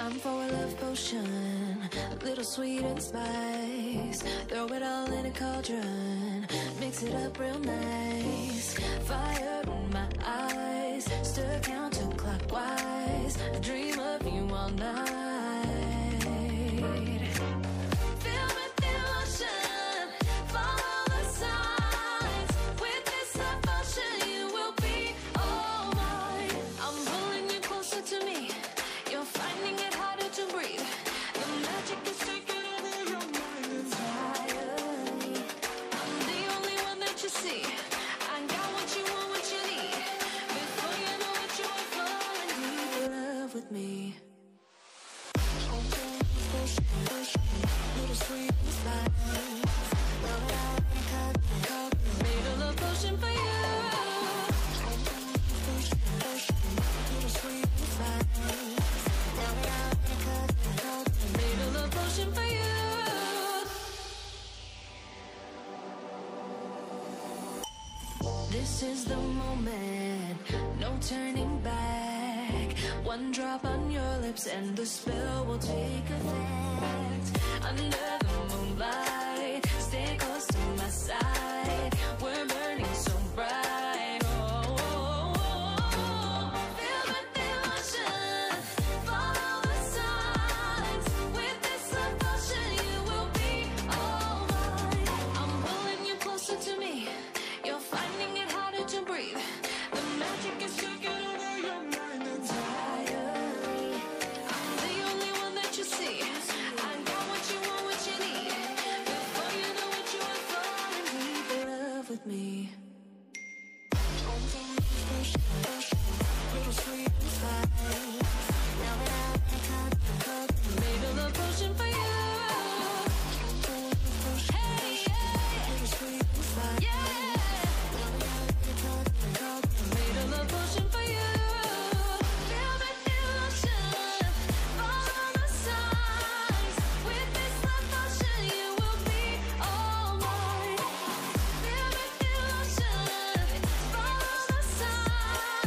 Time for a love potion, a little sweet and spice. Throw it all in a cauldron, mix it up real nice. Fire in my eyes, stir counterclockwise. I dream of you all night. Fill with devotion, follow the signs. With this devotion, you will be all mine. I'm pulling you closer to me. You're finding it harder to breathe. The magic is taking over your mind entirely. I'm the only one that you see. I got what you want, what you need. Before you know it, you are falling deep in love with me. Little sweet and spice. Made a love potion for you. Little sweet and spice. Made a love potion for you. This is the moment, no turning back. One drop on your lips and the spell will take effect. Under the moonlight, stay close to my side. We're burning so bright. Oh, oh, oh. Feel the devotion, follow the signs. With this devotion, you will be all mine. I'm pulling you closer to me. You're finding it harder to breathe. The magic is taking over your mind entirely. I'm the only one that you see. I got what you want, what you need. Before you know it, you are falling deep in love with me. Little sweet and spice. Made a love potion for you. Hey, yeah. Little sweet and spice. Yeah. Made a love potion for you. Feel the devotion, follow the signs. With this love potion, you will be all mine. Feel the devotion, follow the signs.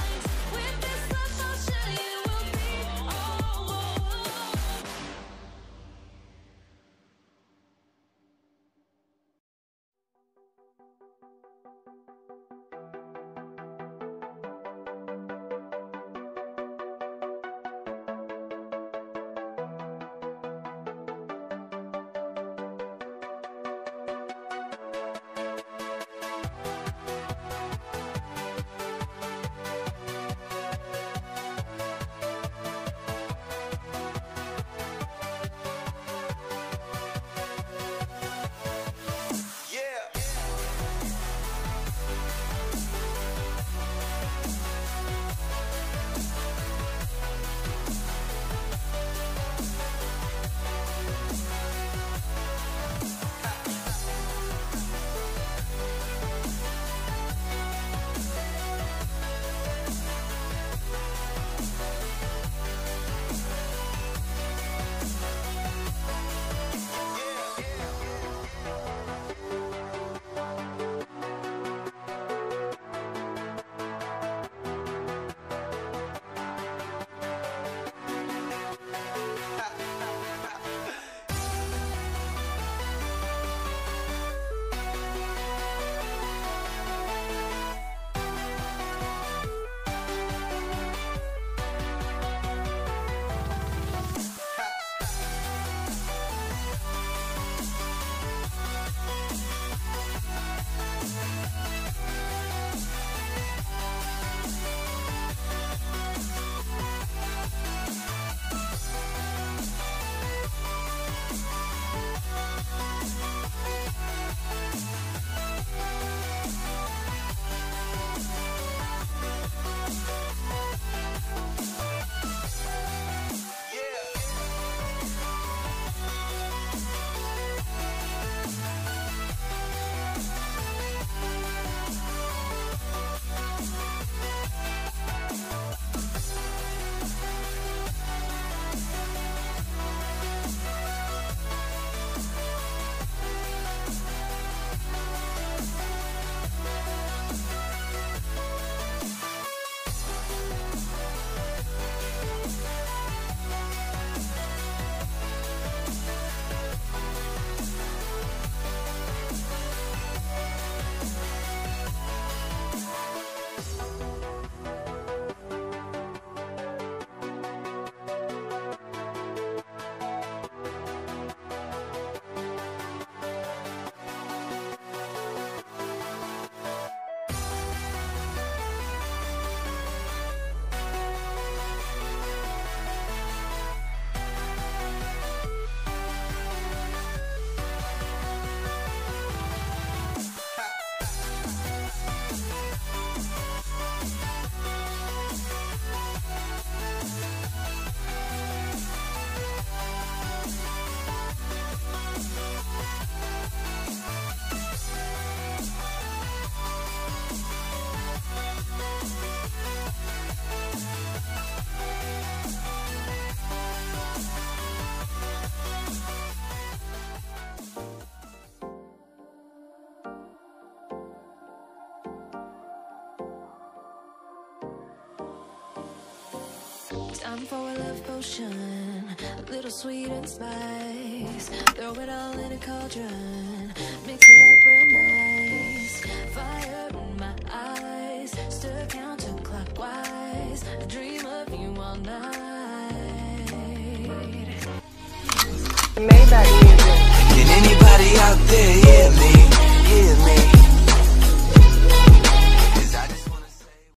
Time for a love potion, a little sweet and spice. Throw it all in a cauldron, mix it up real nice. Fire in my eyes, stir counterclockwise. I dream of you all night. Made that music. Can anybody out there hear me?